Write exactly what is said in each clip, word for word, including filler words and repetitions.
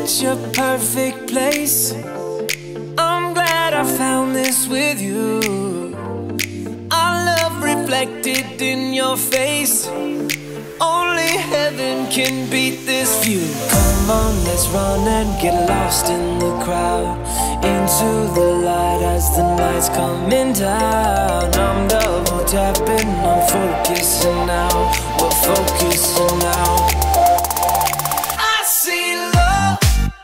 such a perfect place. I'm glad I found this with you. Our love reflected in your face. Only heaven can beat this view. Come on, let's run and get lost in the crowd, into the light as the night's coming down. I'm double tapping, I'm focusing now. We're focusing now. I see love,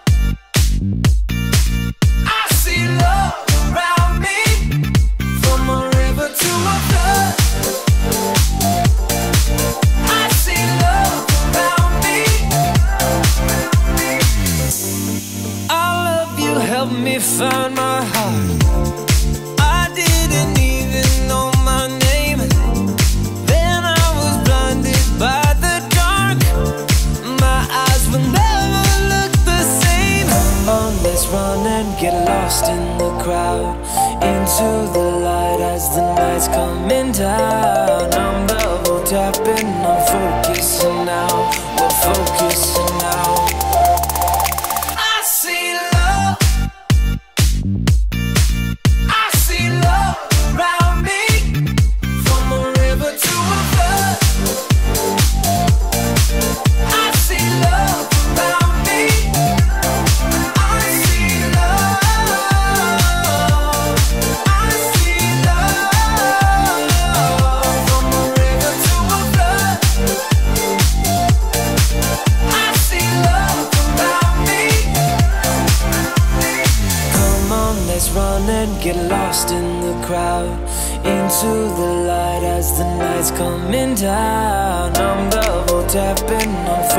I see love around me, from a river to a flood. I see love around me. I love you, help me find my heart. I didn't even know my name, then I was blinded by the dark. My eyes will never look the same. Come on, let's run and get lost in the crowd, into the light as the night's coming down. I'm double tapping, I'm focusing now. We're focusing now. I see love, I see love around me, from a river to a flood. I see love around me. I see love, I see love, from a river to a flood. I see love around me. Come on, let's run and get lost in the crowd, into the light as the night's coming down. I'm double tapping, I'm